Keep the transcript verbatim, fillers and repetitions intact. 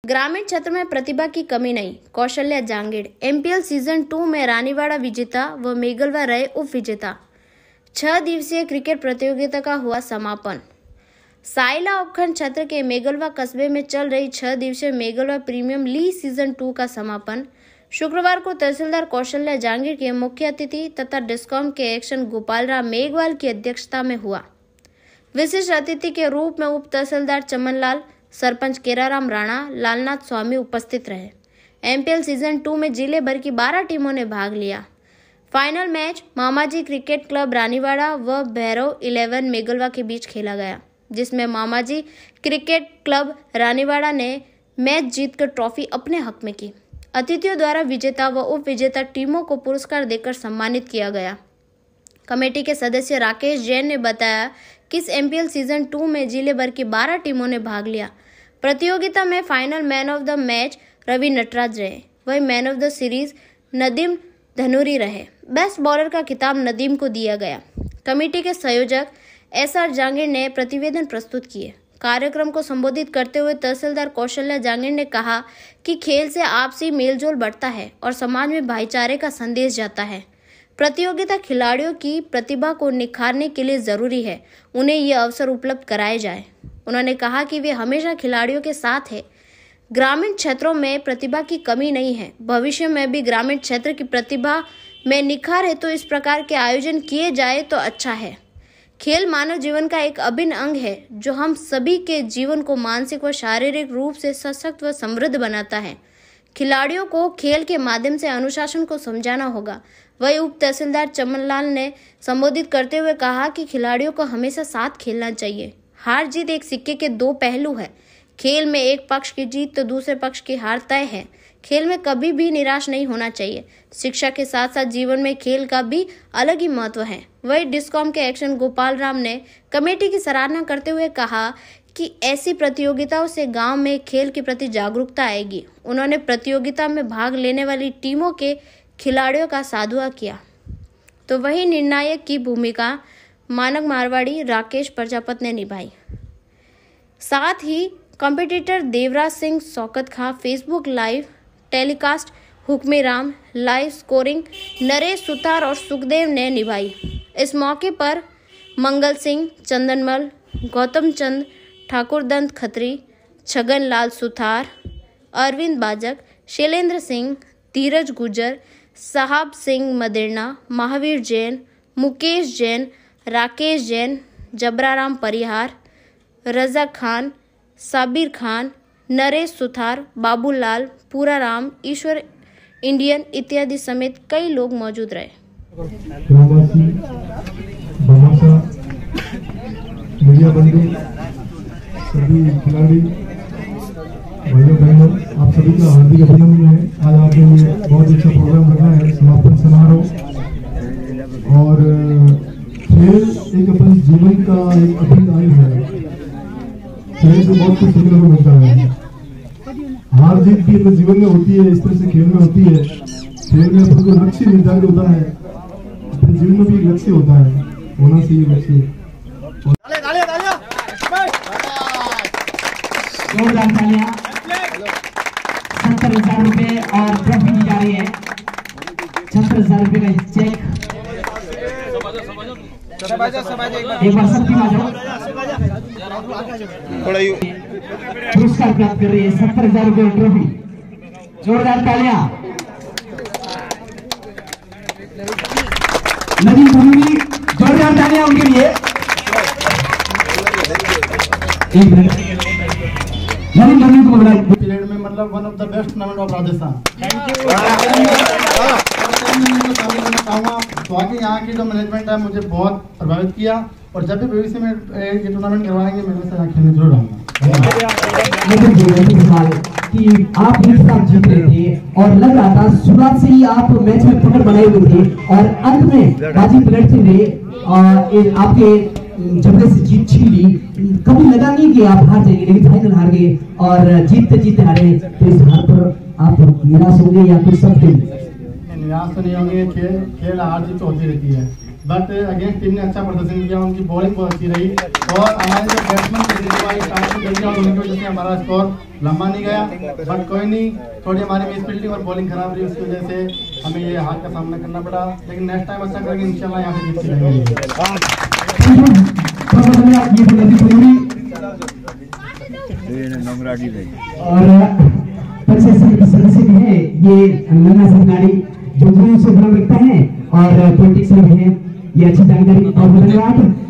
ग्रामीण क्षेत्र में प्रतिभा की कमी नहीं, Kaushalya Jangid. MPL season two में रानीवाड़ा विजेता व मेघलवा रहे उप विजेता। छह दिवसीय क्रिकेट प्रतियोगिता का हुआ समापन। साइला उपखंड क्षेत्र के मेघलवा कस्बे में चल रही छह दिवसीय Meghlawa premium league season two का समापन शुक्रवार को तहसीलदार कौशल्या जांगीड़ के मुख्य अतिथि तथा डिस्कॉम के एक्शन गोपाल राम मेघवाल की अध्यक्षता में हुआ। विशिष्ट अतिथि के रूप में उप तहसीलदार चमनलाल, सरपंच केराराम राणा, लालनाथ स्वामी उपस्थित रहे। एमपीएल सीजन टू में जिले भर की बारह टीमों ने भाग लिया। Final match Mamaji cricket club Raniwara व भैरव इलेवन मेघलवा के बीच खेला गया, जिसमें मामाजी क्रिकेट क्लब रानीवाड़ा ने मैच जीतकर ट्रॉफी अपने हक में की। अतिथियों द्वारा विजेता व उप विजेता टीमों को पुरस्कार देकर सम्मानित किया गया। कमेटी के सदस्य राकेश जैन ने बताया कि इस एमपीएल सीजन टू में जिले भर की बारह टीमों ने भाग लिया। प्रतियोगिता में final man of the match Ravi Natraj रहे, वही man of the series Nadeem Dhanuri रहे। बेस्ट बॉलर का खिताब नदीम को दिया गया। कमेटी के संयोजक एस आर जांगीड़ ने प्रतिवेदन प्रस्तुत किए। कार्यक्रम को संबोधित करते हुए तहसीलदार कौशल्या जांगीड़ ने कहा कि खेल से आपसी मेलजोल बढ़ता है और समाज में भाईचारे का संदेश जाता है। प्रतियोगिता खिलाड़ियों की प्रतिभा को निखारने के लिए जरूरी है, उन्हें ये अवसर उपलब्ध कराए जाए। उन्होंने कहा कि वे हमेशा खिलाड़ियों के साथ है। ग्रामीण क्षेत्रों में प्रतिभा की कमी नहीं है, भविष्य में भी ग्रामीण क्षेत्र की प्रतिभा में निखार है तो इस प्रकार के आयोजन किए जाए तो अच्छा है। खेल मानव जीवन का एक अभिन्न अंग है जो हम सभी के जीवन को मानसिक व शारीरिक रूप से सशक्त व समृद्ध बनाता है। खिलाड़ियों को खेल के माध्यम से अनुशासन को समझाना होगा। वही उप तहसीलदार चमनलाल ने संबोधित करते हुए कहा कि खिलाड़ियों को हमेशा साथ खेलना चाहिए। हार जीत एक सिक्के के दो पहलू है। खेल में एक पक्ष की जीत तो दूसरे पक्ष की हार तय है। खेल में कभी भी निराश नहीं होना चाहिए। शिक्षा के साथ साथ जीवन में खेल का भी अलग ही महत्व है। वही डिस्कॉम के एक्शन गोपाल राम ने कमेटी की सराहना करते हुए कहा कि ऐसी प्रतियोगिताओं से गांव में खेल के प्रति जागरूकता आएगी। उन्होंने प्रतियोगिता में भाग लेने वाली टीमों के खिलाड़ियों का साधुवाद किया। तो वही निर्णायक की भूमिका मानक मारवाड़ी राकेश प्रजापति ने निभाई। साथ ही competitor Devraj Singh Shaukat Khan Facebook live telecast, Hukmi Ram live scoring Naresh Sutar और सुखदेव ने निभाई। इस मौके पर मंगल सिंह, चंदनमल, गौतम चंद, ठाकुर दंत खत्री, छगन लाल सुथार, अरविंद बाजक, शैलेंद्र सिंह, धीरज गुजर, साहब सिंह मदेरना, महावीर जैन, मुकेश जैन, राकेश जैन, जबराराम परिहार, रजा खान, साबिर खान, नरेश सुथार, बाबूलाल, पूराराम, ईश्वर इंडियन इत्यादि समेत कई लोग मौजूद रहे। मीडिया बंधु, सभी खिलाड़ी भाइयों बहनों, आप सभी का हार्दिक अभिनंदन है। आज आपने ये बहुत अच्छा प्रोग्राम रखा है, समापन समारोह। और खेल एक अपन जीवन का एक अभिन्न अंग है। खेल से बहुत कुछ सीखने को मिलता है। हार जीत भी अपने जीवन में होती है, इस तरह से खेल में होती है। खेल में अपन को लक्ष्य निर्धारित होता है, अपने जीवन में भी एक लक्ष्य होता है, होना चाहिए लक्ष्य। जोरदार तालियां। सत्तर हजार रुपए और ट्रॉफी दी जा रही है। छहत्तर हजार रुपए का चेक। एक बार सबकी बाजू पुरस्कार प्राप्त कर रही है सत्तर हजार रुपए ट्रॉफी। जोरदार तालियां। नदीम धनूरी, जोरदार तालियां उनके लिए। एक मिनट नदीम धनूरी को बधाई। पीरियड में मतलब one of the best tournament of Rajasthan. Thank you. तो आगे यहाँ की जो मैनेजमेंट है मुझे बहुत प्रभावित किया और जब भी भविष्य में ये टूर्नामेंट करवाएंगे मैं वैसे यहाँ खेलने जरूर आऊँगा। कि आप एक साथ जीत रहे थे और लग रहा था शुरुआत से ही आप मैच में पकड़ बनाए हुए थे और अंत में बाजी पलटते हुए और आपके झगड़े से जीत छीन ली। कभी लगा नहीं कि आप हार जाएंगे, लेकिन फाइनल हार गए और जीतते जीतते हारे। तो इस हार पर आप निराश होंगे या कुछ सब निराश तो नहीं होंगे। खेल खेल हार जीत तो होती रहती है, बट अगेंस्ट टीम ने अच्छा प्रदर्शन किया, उनकी बॉलिंग बहुत अच्छी रही और हमारे जो बैट्समैन थे और उनकी वजह से हमारा स्कोर लंबा नहीं गया। बट कोई नहीं, थोड़ी हमारी मिस फील्डिंग और बॉलिंग खराब रही, उसकी वजह से हमें ये हार का सामना करना पड़ा, लेकिन नेक्स्ट टाइम अच्छा करेंगे इंशाल्लाह, यहाँ से जीत लेंगे। और सदस्य भी है ये नन्ना सरकारी जो से बना रखता है और पॉलिटिक्स में है, ये अच्छी जानकारी और धन्यवाद।